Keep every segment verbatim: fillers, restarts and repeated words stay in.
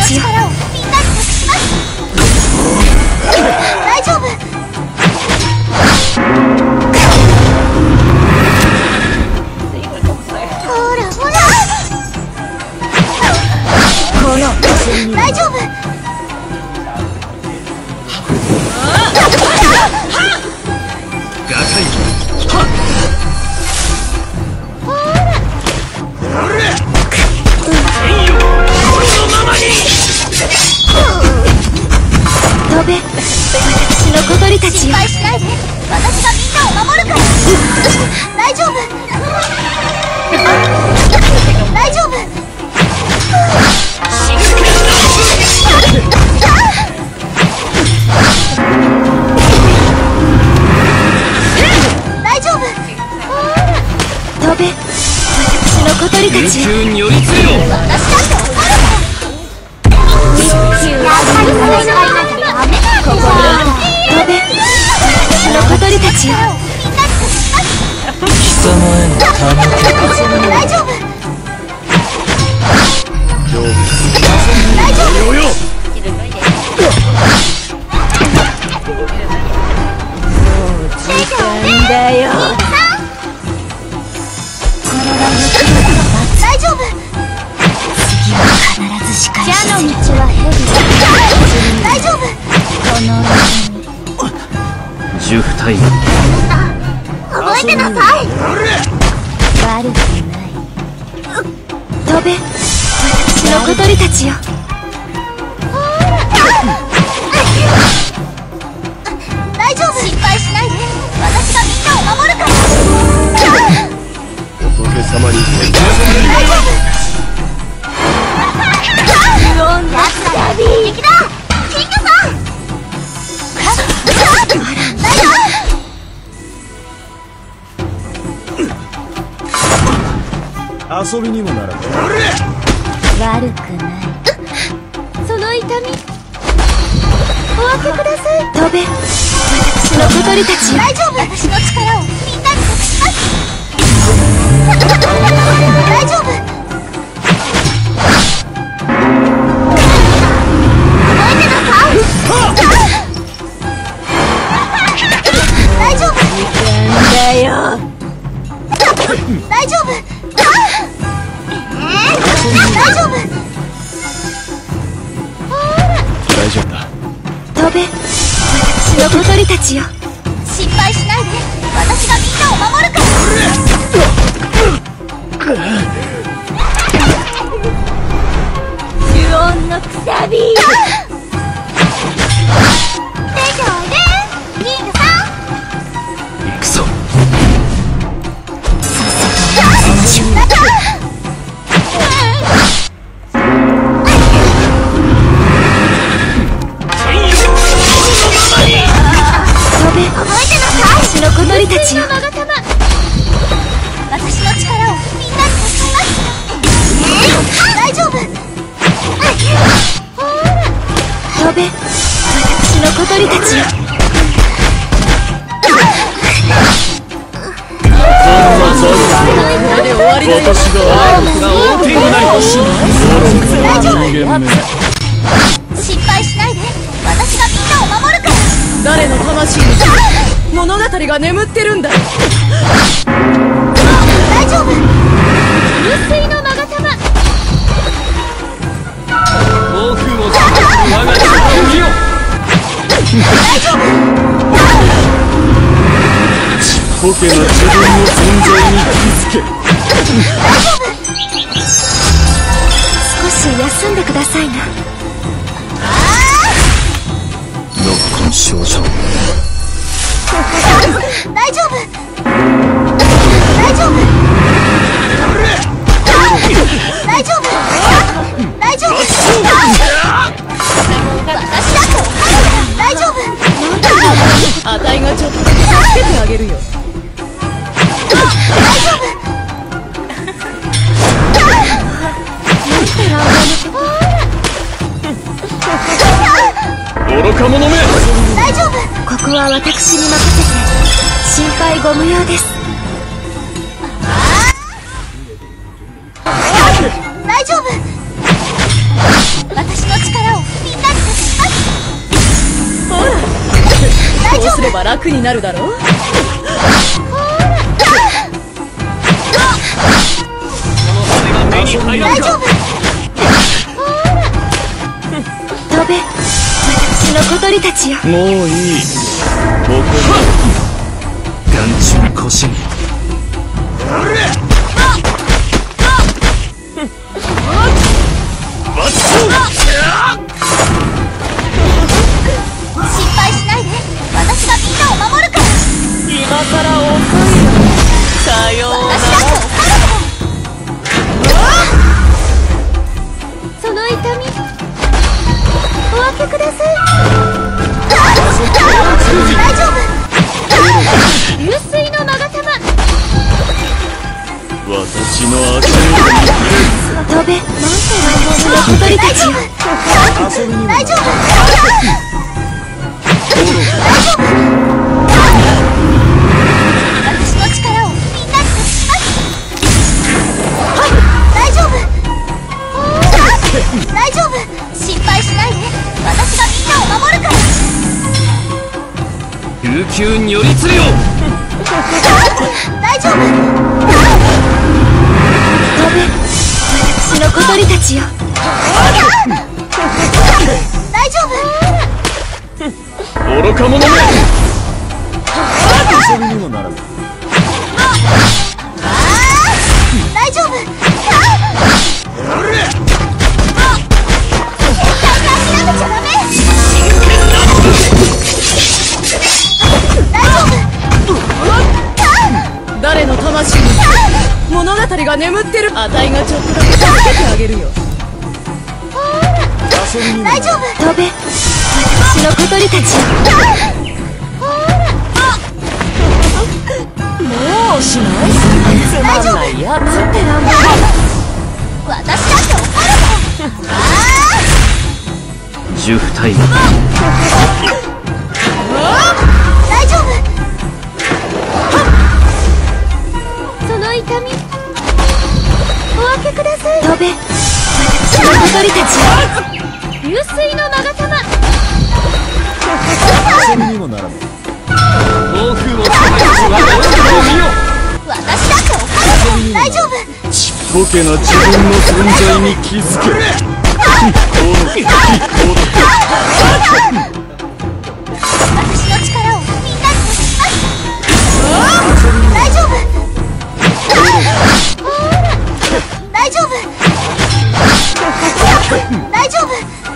ちよ。大丈夫。ほらほら。大丈夫。飛べ、私の小鳥たち。心配しないで、私がみんなを守るから。大丈夫。大丈夫。大丈夫。飛べ、私の小鳥たち。私だって怒るから。飛べ、私の小鳥たちよ。貴様へのため。大丈夫。大丈夫。だよ。大丈夫。次は必ず仕返し。矢の道は蛇。大丈夫。この十体。 覚えてなさい。悪くない。飛べ、私の小鳥たちよ。大丈夫。心配しないで、私がみんなを守るから。 仏様に大丈夫。やつだ。敵だ。キングさん。大丈夫。 遊びにもならない。 悪くない。その痛みお分けください。飛べ、私の小鳥たち。大丈夫。私の力をみんなに託します。大丈夫。覚えてなさい。大丈夫。だよ。大丈夫。大丈夫。 大丈夫だ。 飛べ、私の小鳥たちよ。心配しないで、私がみんなを守るから。呪音のくさび。出ておいで、キングさん。 行くぞ。 さっさとお任せましょう。私の小鳥たちよ。私の力をみんなに貸します。大丈夫。飛べ、私の小鳥たちよ。 私が王天になります。 大丈夫。心配しないで、私がみんなを守るから。 誰の魂に物語が眠ってるんだよ。 大丈夫。流水の勾玉。 暴風を我が手をよ。 大丈夫。 ちっぽけな自分の存在に気づけ。 大丈夫。少し休んでくださいな。 ノッコン少女。 大丈夫。大丈夫。大丈夫。大丈夫。大丈夫。 あたいがちょっと助けてあげるよ。 大丈夫。 愚か者め。 大丈夫。ここは私に任せて心配ご無用です。大丈夫。私の力力をみんなに貸します。 ほらこうすれば楽になるだろう。 大丈夫。飛べ、私の小鳥たちよ。 もういい。ここ眼中腰に心配しないで、私がみんなを守るから。 今から遅いよ。さようなら。 私だってその痛みお分けください。大丈夫。流水の勾玉。 私の足飛べ、私の小鳥たちよ。大丈夫。私の力をみんなに貸します。大丈夫。大丈夫。心配しないで、私がみんなを守るから。 琉球に寄りつよ。 大丈夫。飛べ、私の小鳥たちよ。大丈夫。 愚か者め。遊びにもならない。 大丈夫。諦めちゃダメ。大丈夫。 誰の魂に物語が眠ってる。あたいがちょっとだけ助けてあげるよ。 大丈夫。飛べ、私の小鳥たちよ。 もうしない。つまんないやつ。なんでなんだ。 私だって怒るもん。 十二体大丈夫。その痛みお分けください。飛べ、私の小鳥たちよ。流水の勾玉。 遊びにもならない。暴風を使い見よ。 私だって怒るもん。大丈夫。 ちっぽけな自分の存在に気づけ。 私の力をみんなに貸します。大丈夫。大丈夫。大丈夫。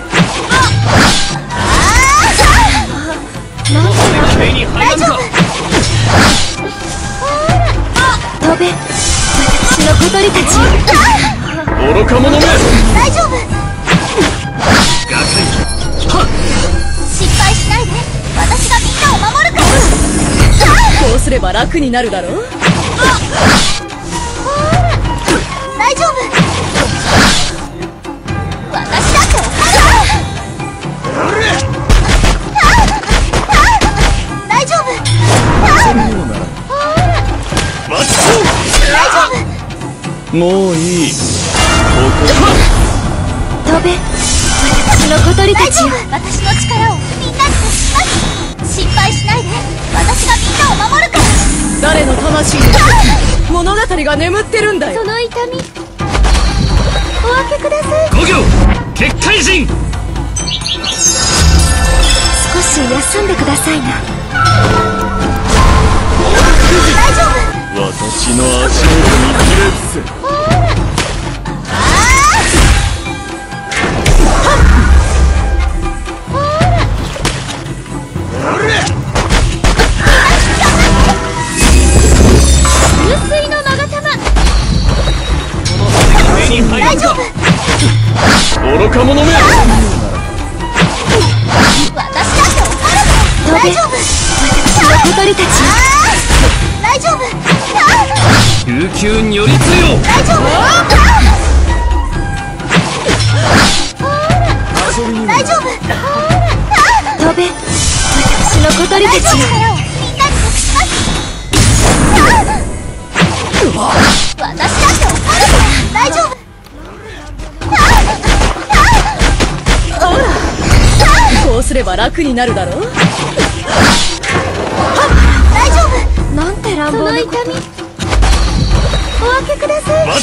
大丈夫。飛べ、私の小鳥たちよ。 愚か者め。 大丈夫。心配しないで、私がみんなを守るから。 こうすれば楽になるだろう。 大丈夫。私だって怒るもん。大丈夫。大丈夫。 もういい。 飛べ、私の小鳥たちよ。私の力をみんなに貸します。心配しないで、私がみんなを守るから。 誰の魂に物語が眠ってるんだよ。 その痛みお分けください。 五行結界人。 少し休んでくださいな。大丈夫。 私の足元にひれ伏せ。 流水の勾玉。 大丈夫。愚か者め。 私だって怒るもん。大丈夫。私の小鳥たち。大丈夫。 琉球に寄りつよ。 大丈夫。大丈夫。飛べ、私の小鳥たちよ。みんなに託します。私だって怒るもん。大丈夫。 れば楽になるだろう。 大丈夫。なんて乱暴なこと。その痛みお分けください。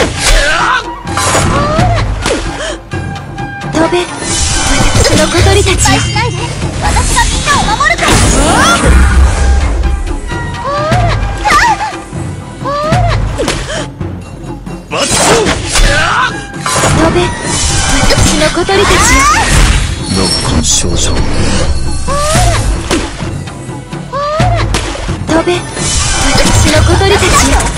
飛べ、私の小鳥たち。心配しないで、私がみんなを守るから。飛べ、私の小鳥たち。 ノッコン少女。 飛べ、私の小鳥たち。